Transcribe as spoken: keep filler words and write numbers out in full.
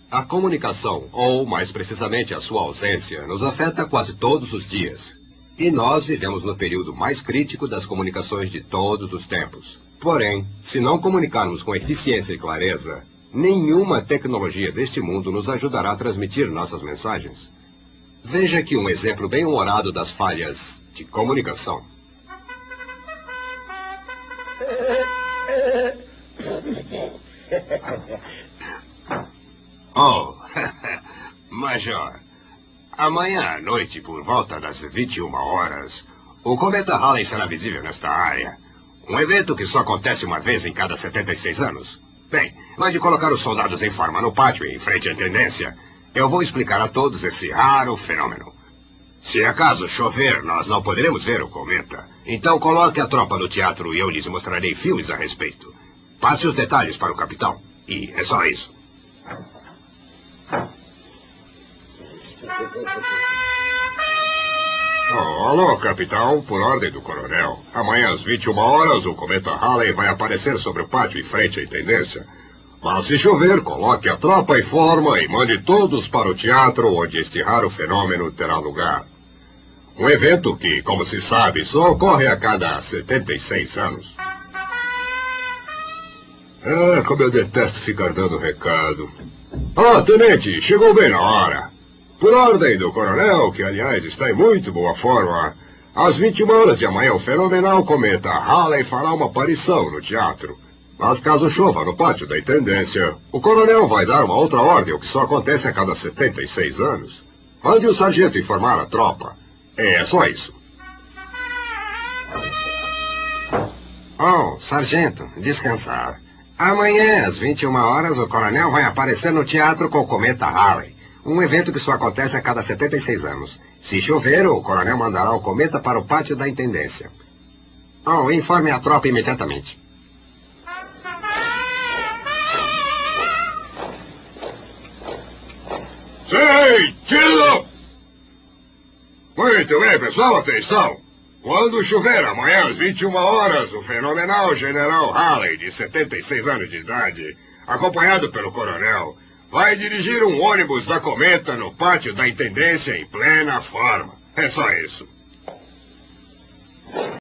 A comunicação, ou mais precisamente a sua ausência, nos afeta quase todos os dias. E nós vivemos no período mais crítico das comunicações de todos os tempos. Porém, se não comunicarmos com eficiência e clareza, nenhuma tecnologia deste mundo nos ajudará a transmitir nossas mensagens. Veja aqui um exemplo bem humorado das falhas de comunicação. Oh, Major, amanhã à noite, por volta das vinte e uma horas, o cometa Halley será visível nesta área. Um evento que só acontece uma vez em cada setenta e seis anos. Bem, mas de colocar os soldados em forma no pátio, em frente à tendência, eu vou explicar a todos esse raro fenômeno. Se acaso chover, nós não poderemos ver o cometa. Então coloque a tropa no teatro e eu lhes mostrarei filmes a respeito. Passe os detalhes para o capitão. E é só isso. Oh, alô, capitão. Por ordem do coronel. Amanhã às vinte e uma horas, o cometa Halley vai aparecer sobre o pátio em frente à intendência. Mas se chover, coloque a tropa em forma e mande todos para o teatro onde este raro fenômeno terá lugar. Um evento que, como se sabe, só ocorre a cada setenta e seis anos. Ah, como eu detesto ficar dando recado. Ah, tenente, chegou bem na hora. Por ordem do coronel, que aliás está em muito boa forma, às vinte e uma horas de amanhã o fenomenal cometa Halley fará uma aparição no teatro. Mas caso chova no pátio da intendência, o coronel vai dar uma outra ordem, o que só acontece a cada setenta e seis anos. Mande o sargento informar a tropa. É só isso. Oh, sargento, descansar. Amanhã, às vinte e uma horas, o coronel vai aparecer no teatro com o cometa Halley. Um evento que só acontece a cada setenta e seis anos. Se chover, o coronel mandará o cometa para o pátio da intendência. Oh, informe a tropa imediatamente. Sentido! Muito bem, pessoal, atenção! Quando chover amanhã às vinte e uma horas, o fenomenal general Halley, de setenta e seis anos de idade, acompanhado pelo coronel, vai dirigir um ônibus da cometa no pátio da intendência em plena forma. É só isso.